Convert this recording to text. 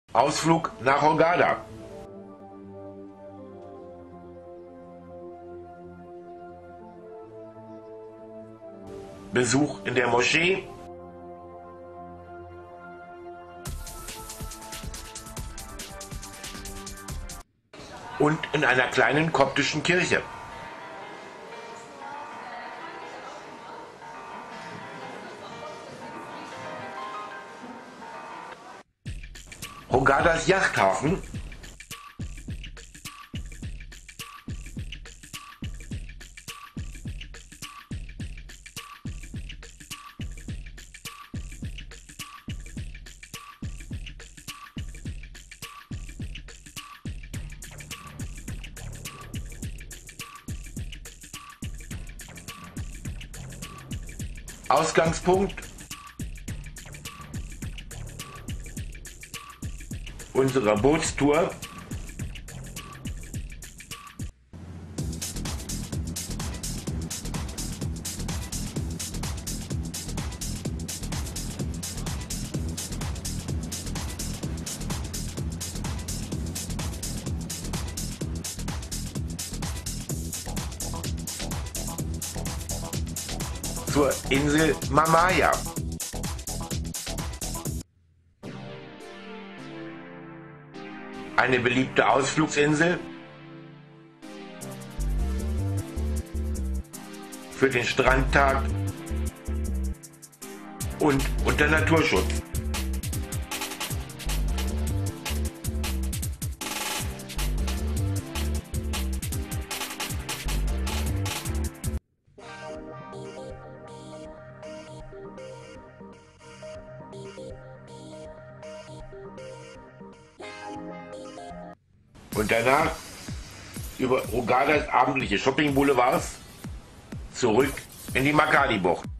Ausflug nach Hurghada. Besuch in der Moschee. Und in einer kleinen koptischen Kirche. Hurghadas Yachthafen. Ausgangspunkt unserer Bootstour zur Insel Mahmya. Eine beliebte Ausflugsinsel für den Strandtag und unter Naturschutz. Und danach über Hurghadas abendliche Shopping-Boulevards zurück in die Makadi-Bucht.